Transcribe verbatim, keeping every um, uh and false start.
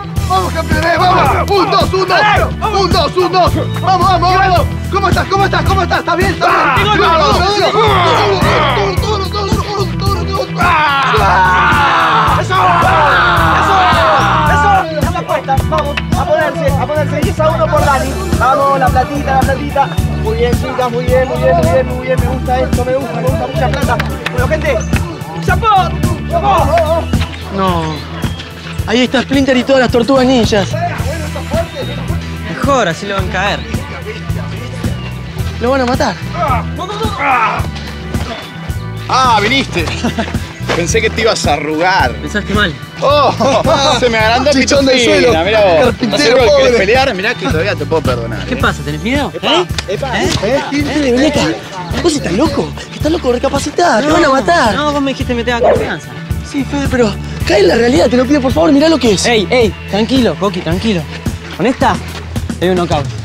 ¡Vamos, campeones! ¡Vamos! ¡Un, dos, un, dos! ¡Un, dos, un, dos! ¡Vamos, vamos, vamos! ¿Cómo estás? ¿Cómo estás? ¿Cómo estás? ¿Estás bien? ¿Estás bien? ¡Duro, duro, duro! ¡Duro, duro, duro, duro, duro! ¡Eso! ¡Eso! ¡Eso! ¡Es la apuesta! Vamos, a ponerse, a ponerse. diez a uno por Dani. Vamos, la platita, la platita. Muy bien, chicas, muy bien, muy bien, muy bien, muy bien. Me gusta esto, me gusta, me gusta mucha plata. Bueno, gente, ¡chapó! ¡Chapó! No. Ahí está Splinter y todas las tortugas ninjas. Mejor, así lo van a caer. Lo van a matar. Ah, viniste. Pensé que te ibas a arrugar. Pensaste mal. Oh, se me agrandó el Chichón del Pitufina, suelo. mirá vos. Carpintero, ¿No seguro que pobre. querés pelear? Mirá que todavía te puedo perdonar. ¿Qué ¿eh? pasa? ¿Tenés miedo? ¿Eh? Epa, ¿Eh? ¿Eh? ¿Eh? Ven acá. ¿Vos estás loco? ¿Estás loco? Recapacitá. Te van a matar. No, vos me dijiste me tenga confianza. Sí, Fede, pero cae en la realidad. Te lo pido, por favor. Mirá lo que es. Ey, ey, tranquilo, Coqui, tranquilo. Con esta, te doy un knockout.